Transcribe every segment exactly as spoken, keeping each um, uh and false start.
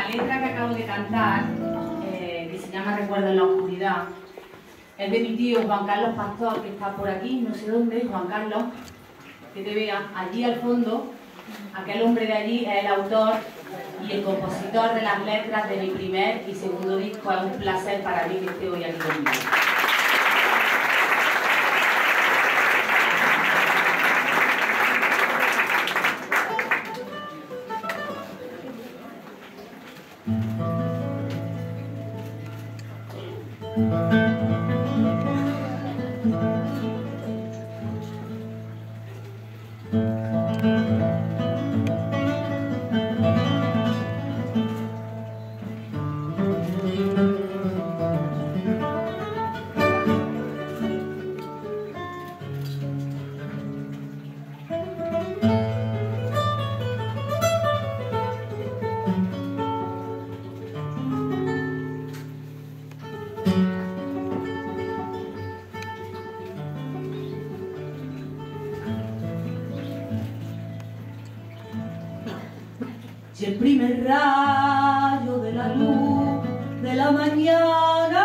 letra que acabo de cantar, eh, que se llama Recuerdo en la oscuridad, es de mi tío Juan Carlos Pastor, que está por aquí, no sé dónde, Juan Carlos, que te vea, allí al fondo. Aquel hombre de allí es el autor y el compositor de las letras de mi primer y segundo disco. Es un placer para mí que esté hoy aquí conmigo. Y el primer rayo de la luz de la mañana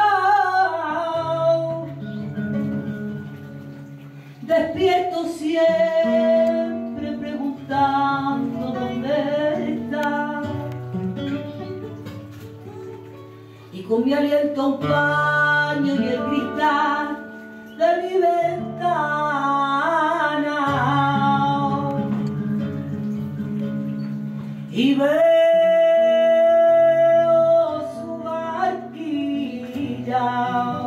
despierto siempre preguntando dónde está, y con mi aliento un paño y el cristal de mi ventana, y veo su barquilla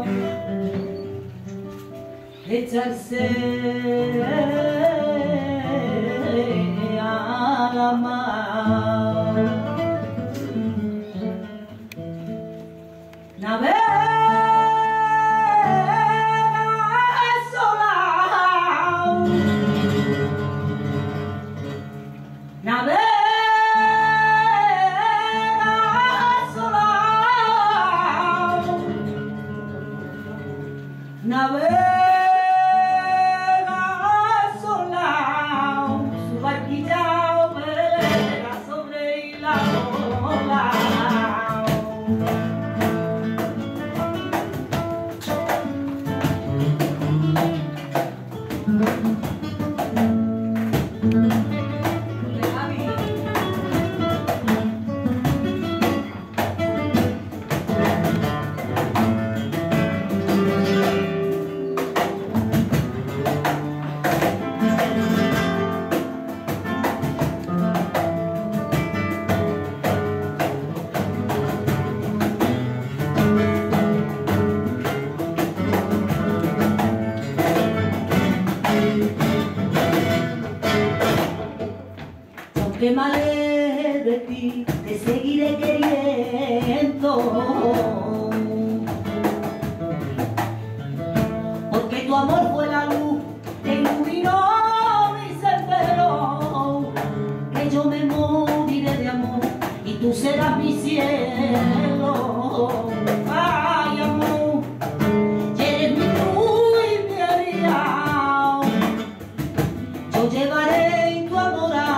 echarse a la mar. Navega sola, navega navega sola, su barquilla vuela sobre la ola. Aunque me aleje de ti, te seguiré queriendo, porque tu amor fue la luz que iluminó mi sendero, que yo me moriré de amor y tú serás mi cielo. Ay, amor, eres mi luz y mi herida, yo llevaré tu amor a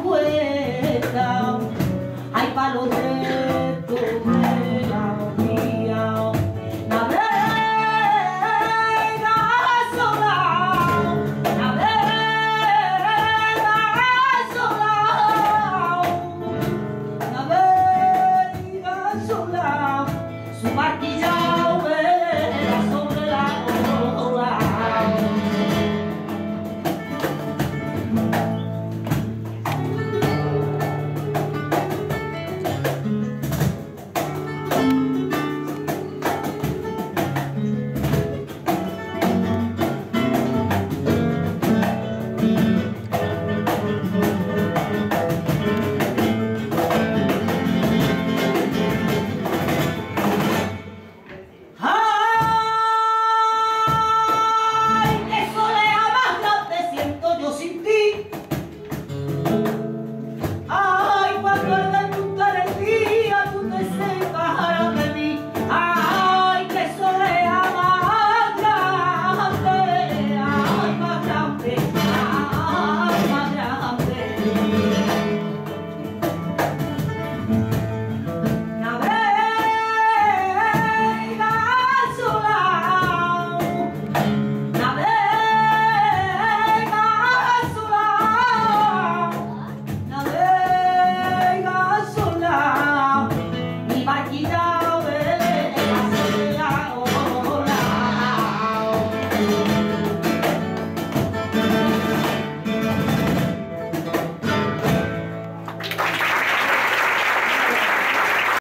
hay palos rectos de la orilla. Navega sola, navega sola, navega sola, su barquilla